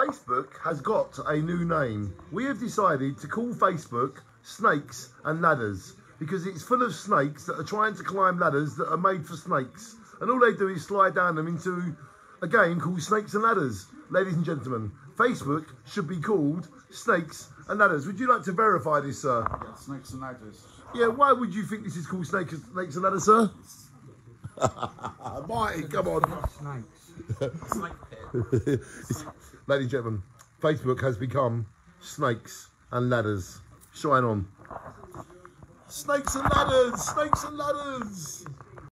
Facebook has got a new name. We have decided to call Facebook Snakes and Ladders because it's full of snakes that are trying to climb ladders that are made for snakes. And all they do is slide down them into a game called Snakes and Ladders. Ladies and gentlemen, Facebook should be called Snakes and Ladders. Would you like to verify this, sir? Yeah, Snakes and Ladders. Yeah, why would you think this is called Snakes and Ladders, sir? Marty, come on. Snakes. Ladies and gentlemen, Facebook has become Snakes and Ladders. Shine on. Snakes and Ladders! Snakes and Ladders!